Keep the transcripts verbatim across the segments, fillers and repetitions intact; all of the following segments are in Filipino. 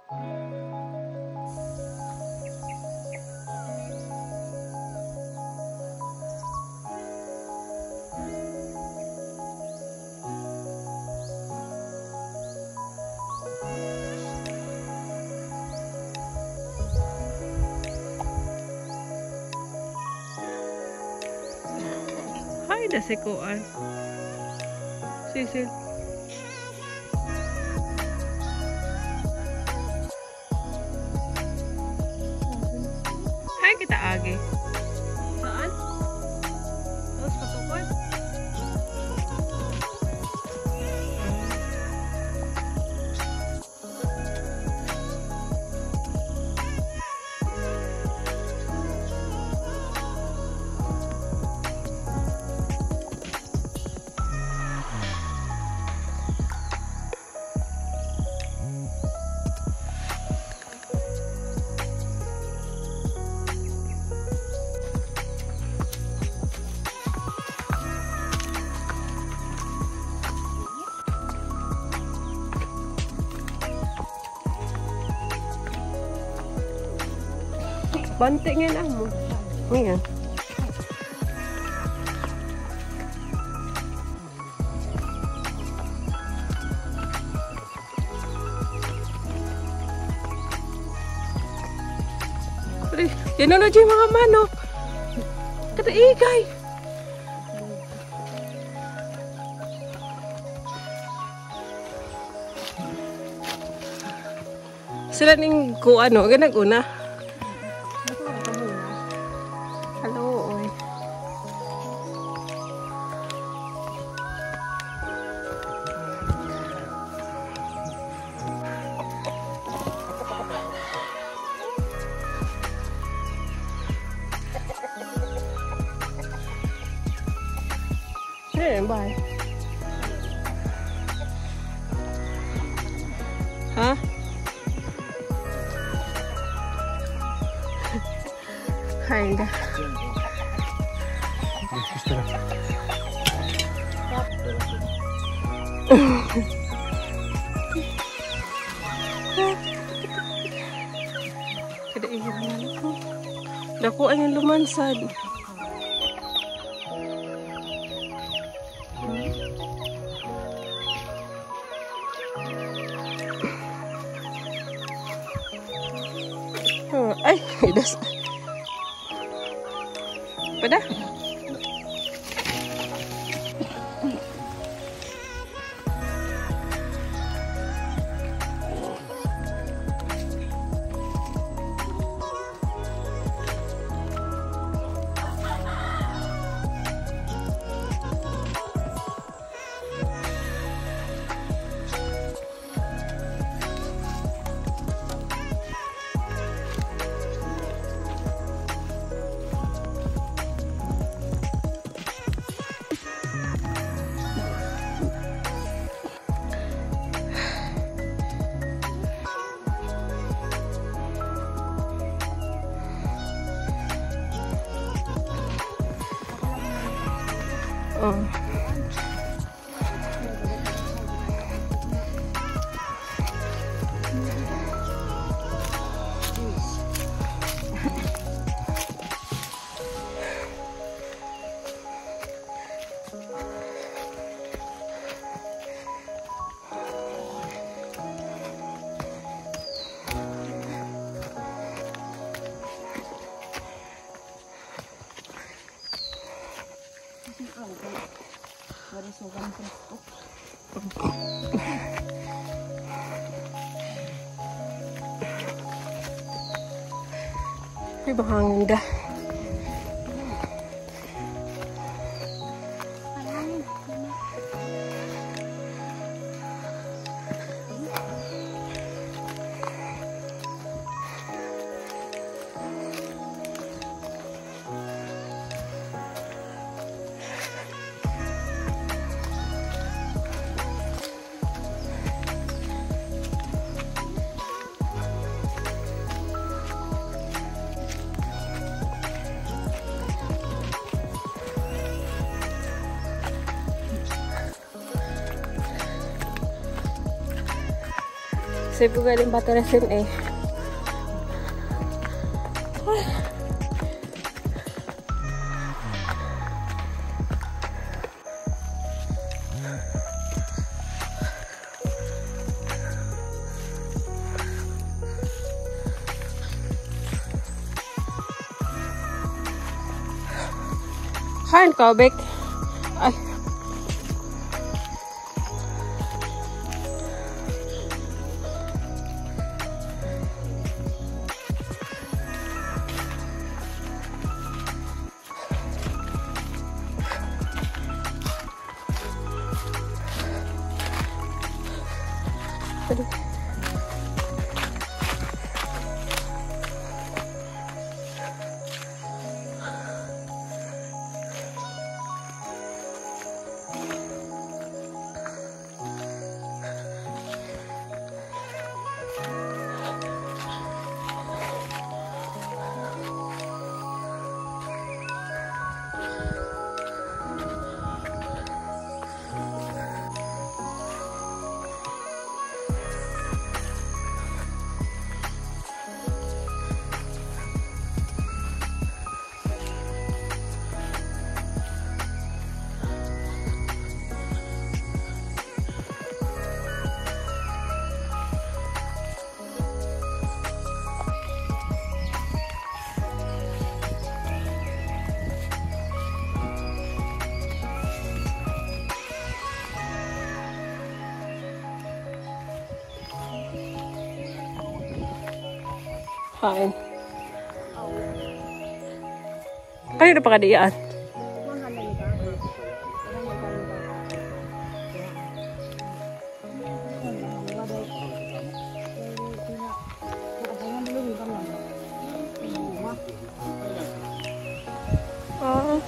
Ay, dasikuan. Sisil. Hai kita agi. Saan? Terus patukon? Banting nga mo. Ayan. Yan na dyan mga manok. Kada igay. Sila ning ko ano, ganag una. Bye. Hah? Kinda. Kada iyan ko. Dako ang lumansad. Ay, idas. Pada? Oh. Ay, bahangin dah. Saya juga galing paterasin eh. Kain kau bek. Ay. Aduh. Kain. Kan udah pakai diaan. Oh.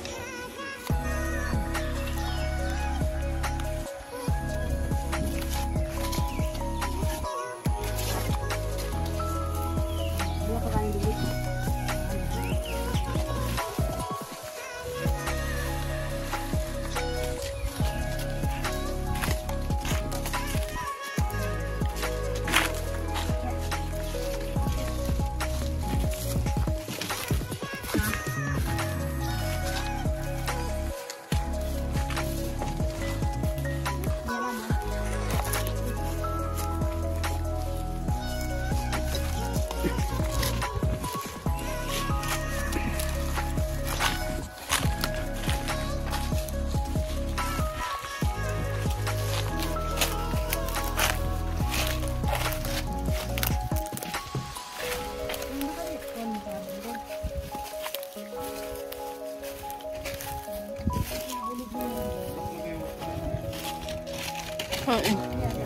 Kain.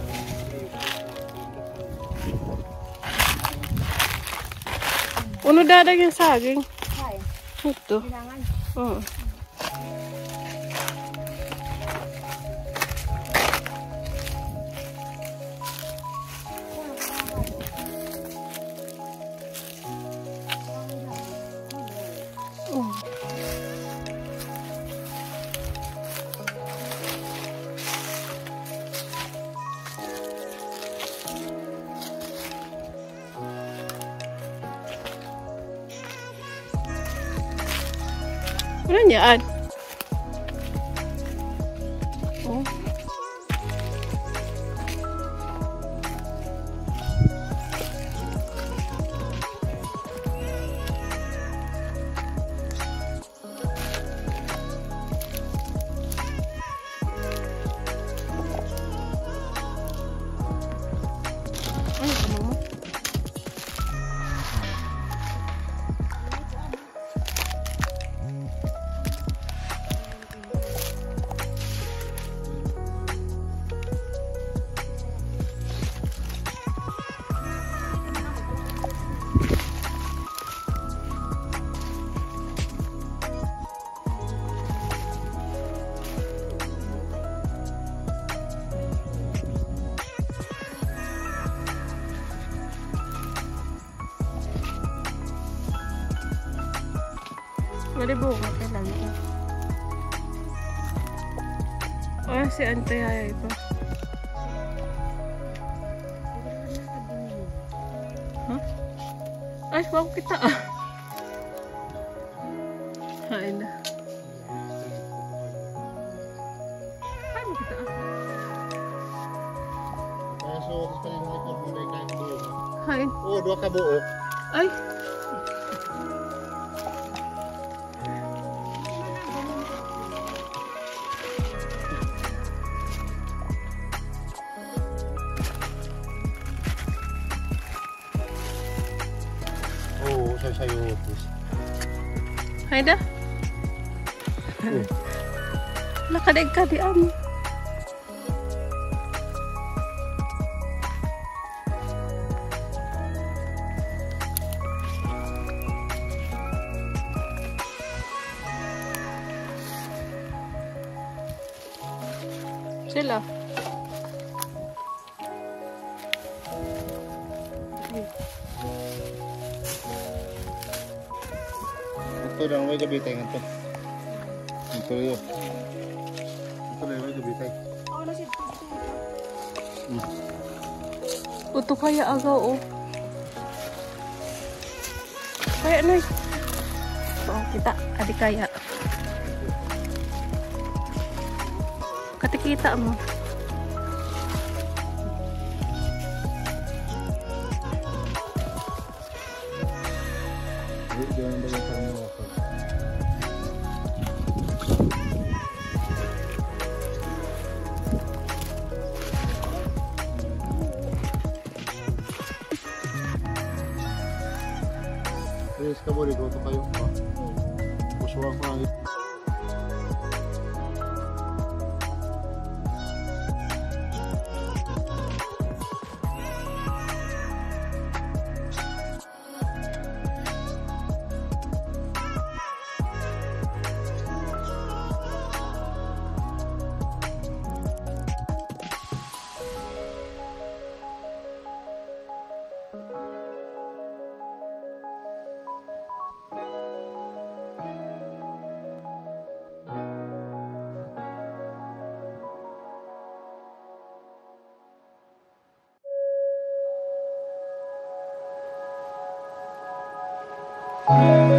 Uno dadag yung saging. Ito. Oh. Ano yan? Oh. Ano ka mo? Mali bunga ka lang. Oh, si Ante ay pa. Ay, wow kita ah. Hain na. Ay, mo kita ah. Kaso, kasi palingon ito, kung may kain buok. Hain. Oo, dua ka buok. Ay. Oo, sayo-sayo. Hain na. Oo. Nakadaig ka di am. Sila. Ito lang, may gabitay nga ito. Ito yun. Ito lang, may gabitay. Hmm. Uto kaya agaw oh. Kaya noy. Oh, kita adik kaya. Katikita mo. Jangan banyak kamu apa. Terus kamu di kota kayu apa? Musuh aku lagi. Thank you.